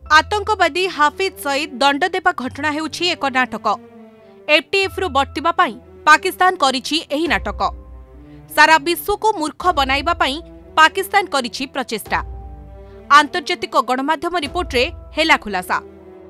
आतंकवादी हाफिज सईद दंड देवा घटना हेउछि एक नाटक। एफटीएफ रु बर्तिबा पई पाकिस्तान करिछि एही नाटक। सारा विश्व को मूर्ख बनाइबा पई पाकिस्तान करिछि प्रचेष्टा। आंतर्जातिक गणमाध्यम रिपोर्ट रे हेला खुलासा।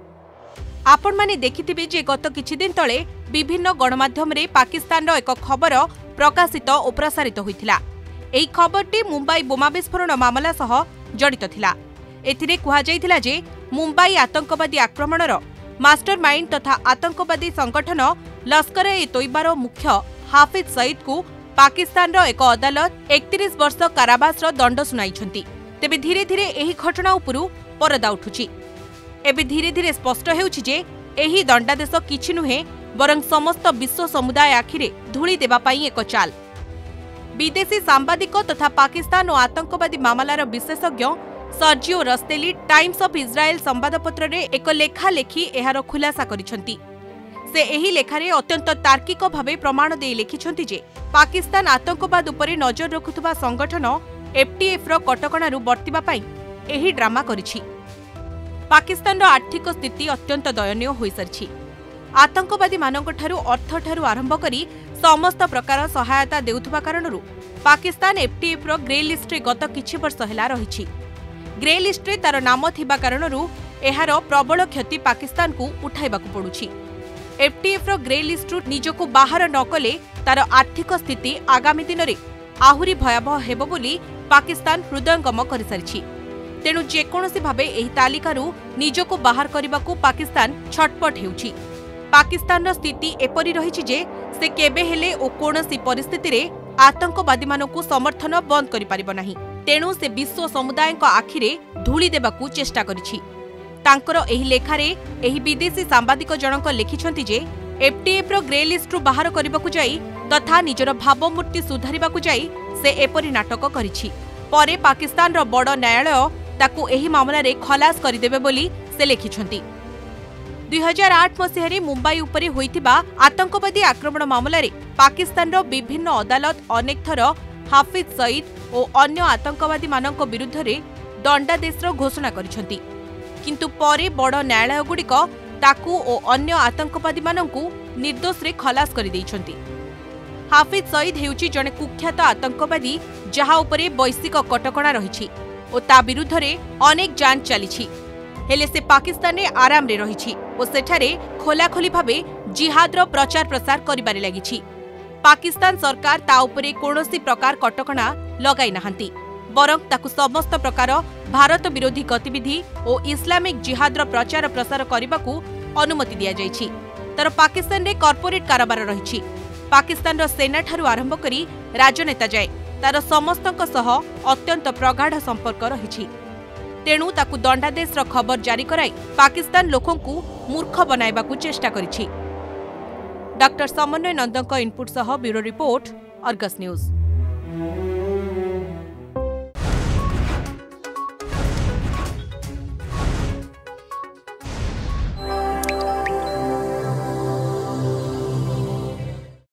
आपण माने देखिथिबे जे गत किछि दिन तळे विभिन्न गणमाध्यम रे पाकिस्तान रो एक खबर प्रकाशित और प्रसारित होइथिला। एही खबरटी मुंबई बोमा विस्फोरण मामला सह जड़ित थिला। एथिरे कुहा जाइथिला जे मुंबई आतंकवादी आक्रमणर मास्टरमाइंड तथा आतंकवादी संगठन लश्कर ए तोयबार मुख्य हाफिज सईद को पाकिस्तान रो एक अदालत 31 वर्ष कारावास रो दंड सुनाइछंती। तेबे धीरे धीरे एही घटना उपरु परदा उठुछि। एबे धीरे धीरे स्पष्ट हेउछि जे एही दंडादेश किछि नुहे बरं समस्त विश्व समुदाय आखिरे धूली देबा पई एक चाल। विदेशी सांबादिक तथा पाकिस्तान और आतंकवादी मामलार विशेषज्ञ Sergio Rastelli Times of Israel संवादपत्र रे एक लेखा लेखि एहार खुलासा करिसंती। से एही लेखारे अत्यंत तार्किक भावे प्रमाण दे लिखिसंती जे पाकिस्तान आतंकवाद उपरे नजर रखुथबा संगठन एफटीएफ रो कटकणारु बर्तिबा पई एही ड्रामा करिछि। पाकिस्तान रो आर्थिक स्थिति अत्यंत दयनीय होई सरछि। आतंकवादी मानकठारु अर्थ ठारु आरंभ करी समस्त प्रकार सहायता देउथबा कारणरु पाकिस्तान एफटीएफ रो ग्रे लिस्ट रे गत किछि वर्ष हेला रहिछि। ग्रे लिस्ट रे तार नाम थिबा कारणरु एहार प्रबल क्षति पाकिस्तान को उठाइबाकु पडुछि। एफटीएफ रो ग्रे लिस्ट रु निजको बाहर न कले तार आर्थिक स्थिति आगामी दिन रे आहुरी भयावह हेबो बोली पाकिस्तान हृदयंगम करि सारिछि। तेणु जेकोनोसी भाबे एही तालिकारु निजको बाहर करिबाकु पाकिस्तान छटपट हेउछि। पाकिस्तान रो स्थिति एपरि रहिछि जे से केबे हेले ओ कोनोसी परिस्थिति रे आतंकवादी मानकु समर्थन बंद करि पारिबो नाही। तेणु से विश्व समुदाय आखिरे धूली देबाकू चेष्टा करिछि। तांकर एही लेखारे एही विदेशी सांबादिक जनक लिखिछंती जे एफटीएफ रो ग्रे लिस्ट रु बाहर करिबाकू जाई तथा निजर भावमूर्ति सुधारिबाकू जाई से एपरि नाटक करिछि। परे पाकिस्तान रो बड़ न्यायालय ताकू एही मामला रे खलास करिदेबे बोली से लिखिछंती। 2008 मसीह मुंबई उपरे होइतिबा आतंकवादी आक्रमण मामला रे पाकिस्तान रो विभिन्न अदालत अनेक थर हाफिज सईद और अन्य आतंकवादी मानक विरुद्ध रे दंडादेश घोषणा करिसंती। किंतु परे बड़ न्यायालय गुड़िक ताकू और अन्य आतंकवादी मानकु निर्दोष रे खलास करि दैछंती। हाफिज सईद हेउची जने कुख्यात आतंकवादी जहा उपरे वैश्विक कटकणा रहिछि और ता विरुद्ध रे अनेक जांच चलिछि। हेले से पाकिस्तान रे आराम रे रहिछि और सेठारे खोलाखोली भाबे जिहादर प्रचार प्रसार करिबारे लागिछि। पाकिस्तान सरकार ता उपरे कोनोसी प्रकार कटकणा लगाई नाहंती बरं ताकु समस्त प्रकार भारत विरोधी गतिविधि और इस्लामिक जिहादर प्रचार प्रसार करबाकू अनुमति दिया जाइछि। तर पाकिस्तान रे कॉर्पोरेट कारोबार रहिछि। पाकिस्तान रो सेना ठारु आरंभ करी राजनेता जाए तार समस्तक सह अत्यंत प्रगाढ़ संपर्क रहिछि। तेणु ताकु दंडादेश रो खबर जारी कराई पाकिस्तान लोकंकु मूर्ख बनाइबाकू चेष्टा करिछि। डॉक्टर समन्वय नंदक इनपुट सह ब्यूरो रिपोर्ट अर्गस न्यूज।